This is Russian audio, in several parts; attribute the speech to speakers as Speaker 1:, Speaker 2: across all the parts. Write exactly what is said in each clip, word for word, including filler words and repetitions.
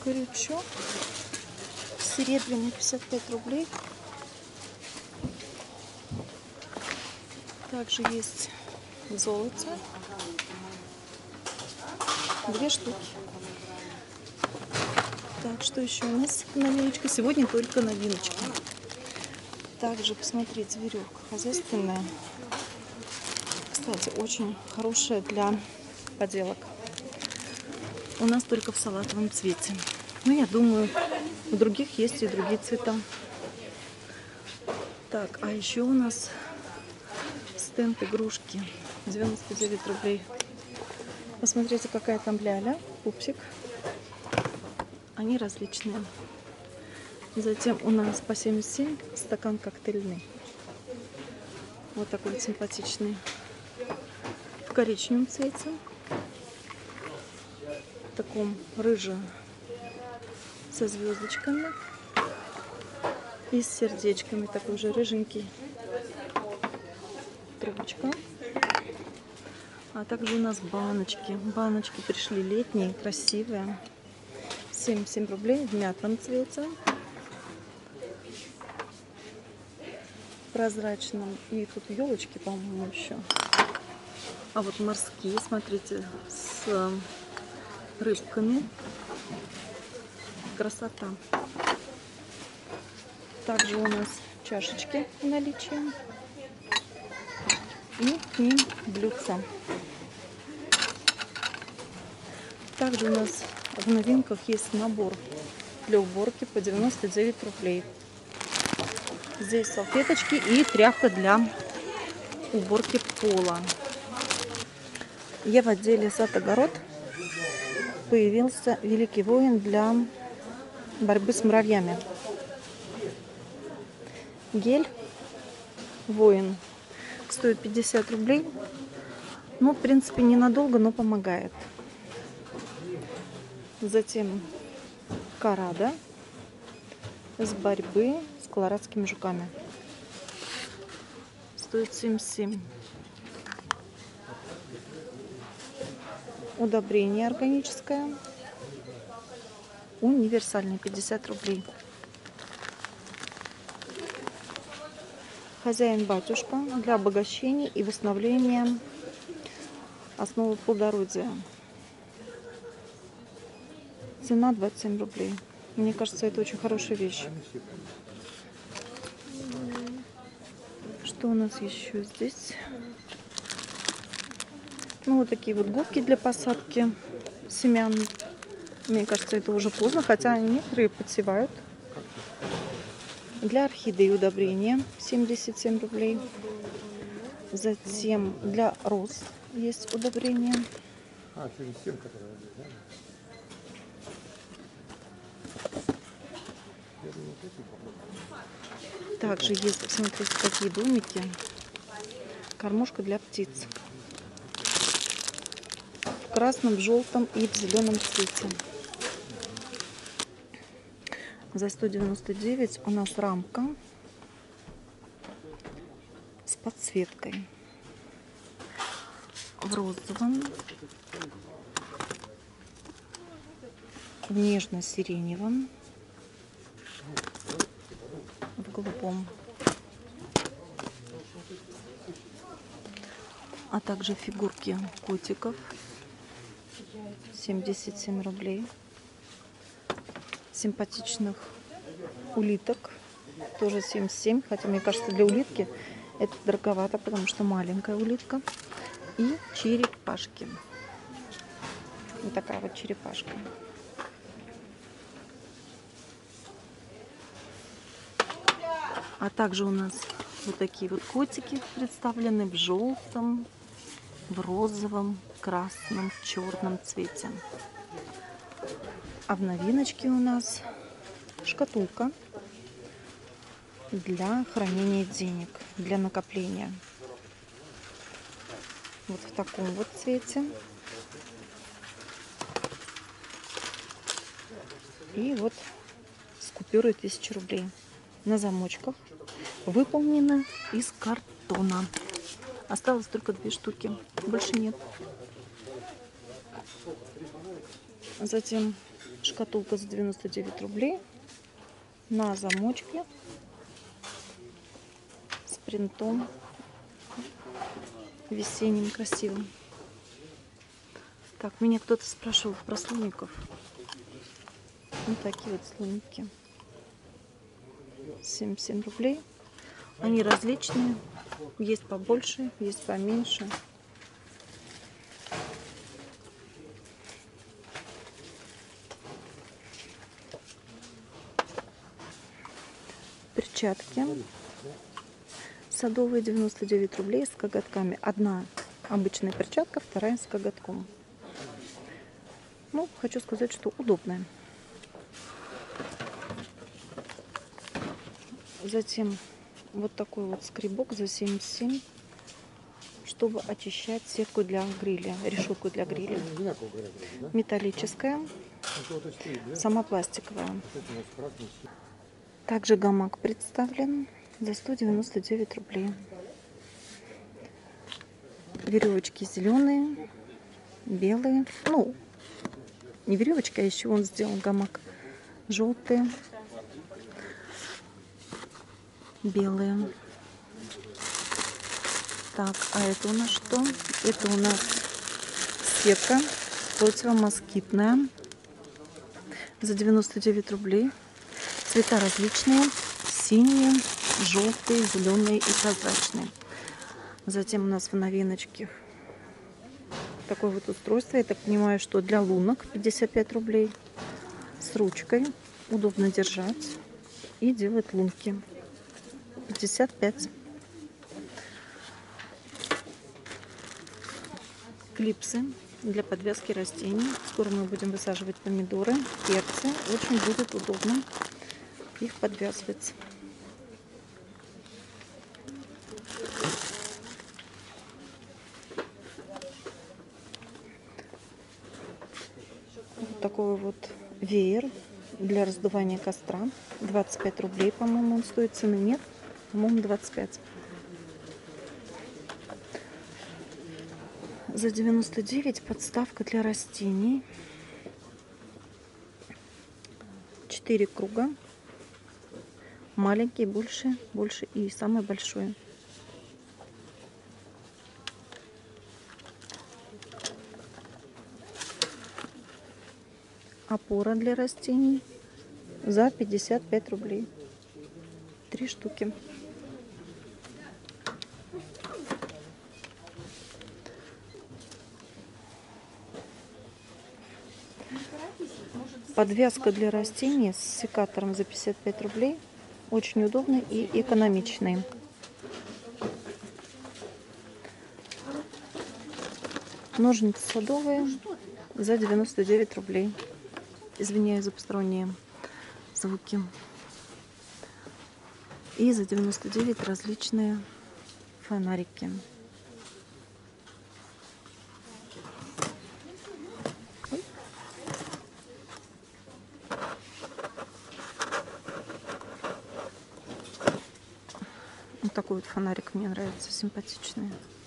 Speaker 1: Крючок серебряный, пятьдесят пять рублей. Также есть золото. Две штуки. Так, что еще у нас новиночка? Сегодня только новиночка. Также посмотрите, веревка хозяйственная. Кстати, очень хорошая для поделок. У нас только в салатовом цвете. Ну, я думаю, у других есть и другие цвета. Так, а еще у нас стенд игрушки. девяносто девять рублей. Посмотрите, какая там ляля, пупсик. Они различные. Затем у нас по семьдесят семь стакан коктейльный. Вот такой вот симпатичный. В коричневом цвете. В таком рыжем со звездочками. И с сердечками. Такой же рыженький. Трубочка. А также у нас баночки. Баночки пришли летние, красивые. семьдесят семь рублей в мятном цвете. Прозрачном. И тут елочки, по-моему, еще. А вот морские, смотрите, с рыбками. Красота. Также у нас чашечки в наличии. И к ним блюдца. Также у нас в новинках есть набор для уборки по девяносто девять рублей. Здесь салфеточки и тряпка для уборки пола. Я в отделе сад-огород появился великий воин для борьбы с муравьями. Гель воин стоит пятьдесят рублей. Ну, в принципе, ненадолго, но помогает. Затем Карада с борьбы с колорадскими жуками. Стоит семьдесят семь. Удобрение органическое. Универсальный, пятьдесят рублей. Хозяин-батюшка для обогащения и восстановления основы плодородия. Цена двадцать семь рублей. Мне кажется, это очень хорошая вещь. Что у нас еще здесь? Ну, вот такие вот губки для посадки семян. Мне кажется, это уже поздно, хотя некоторые подсевают. Для орхидеи удобрения семьдесят семь рублей. Затем для роз есть удобрение. А, семьдесят семь, которые, да? Также есть, смотрите, такие домики. Кормушка для птиц. В красном, в желтом и в зеленом цвете. За сто девяносто девять у нас рамка с подсветкой. В розовом, в нежно-сиреневом, в голубом, а также фигурки котиков. семьдесят семь рублей. Симпатичных улиток тоже семьдесят семь, хотя мне кажется, для улитки это дороговато, потому что маленькая улитка. И черепашки. Вот такая вот черепашка. А также у нас вот такие вот котики представлены в желтом, в розовом, красном, черном цвете. А в новиночке у нас шкатулка для хранения денег, для накопления. Вот в таком вот цвете. И вот с купюрой тысяча рублей. На замочках. Выполнена из картона. Осталось только две штуки. Больше нет. Затем Шкатулка за девяносто девять рублей. На замочке. С принтом. Весенним, красивым. Так, меня кто-то спрашивал про слоников. Вот такие вот слоники. семьдесят семь рублей. Они различные. Есть побольше, есть поменьше. Перчатки садовые девяносто девять рублей с коготками. Одна обычная перчатка, вторая с коготком. Ну, хочу сказать, что удобная. Затем вот такой вот скребок за семьдесят семь, чтобы очищать сетку для гриля, решетку для гриля. Металлическая, сама пластиковая. Также гамак представлен за сто девяносто девять рублей. Веревочки зеленые, белые. Ну, не веревочка, а еще он сделал гамак. Желтые, белые. Так, а это у нас что? Это у нас сетка противомоскитная за девяносто девять рублей. Цвета различные: синие, желтые, зеленые и прозрачные. Затем у нас в новиночке такое вот устройство. Я так понимаю, что для лунок пятьдесят пять рублей. С ручкой. Удобно держать и делать лунки. пятьдесят пять. Клипсы для подвязки растений. Скоро мы будем высаживать помидоры, перцы. Очень будет удобно их подвязывать. Вот такой вот веер для раздувания костра. двадцать пять рублей, по-моему, он стоит. Цены нет. По-моему, двадцать пять. За девяносто девять подставка для растений. четыре круга. Маленький, больше, больше и самый большой. Опора для растений за пятьдесят пять рублей. Три штуки. Подвязка для растений с секатором за пятьдесят пять рублей. Очень удобный и экономичный. Ножницы садовые за девяносто девять рублей. Извиняюсь за посторонние звуки. И за девяносто девять различные фонарики. Вот такой вот фонарик мне нравится, симпатичный.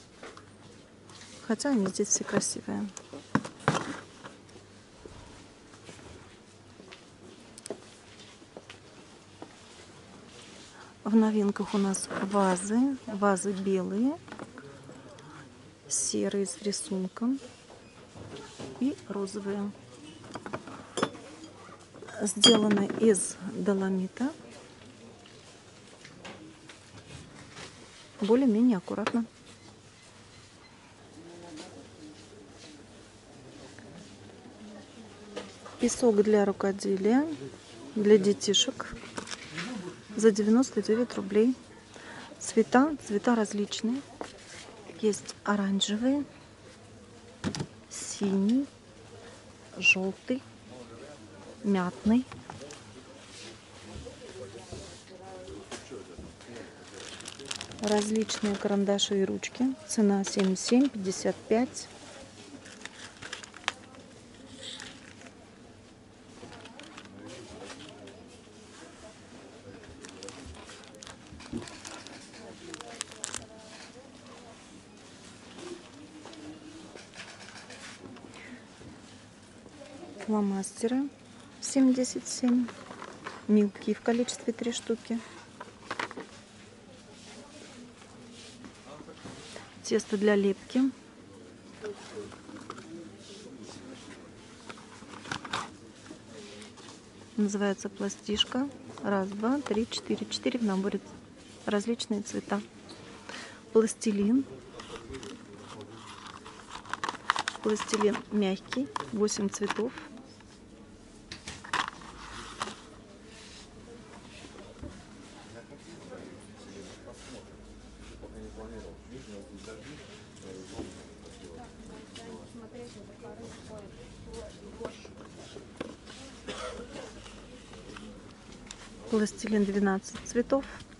Speaker 1: Хотя они здесь все красивые. В новинках у нас вазы. Вазы белые, серые с рисунком и розовые. Сделаны из доломита. Более-менее аккуратно. Песок для рукоделия, для детишек за девяносто девять рублей. Цвета, цвета различные. Есть оранжевый, синий, желтый, мятный. Различные карандаши и ручки. Цена семьдесят семь, пятьдесят пять. Фломастеры семьдесят семь. Мелкие в количестве три штуки. Тесто для лепки. Называется пластишка. Раз, два, три, четыре. Четыре в наборе. Различные цвета. Пластилин. Пластилин мягкий. восемь цветов. Пластилин двенадцать цветов.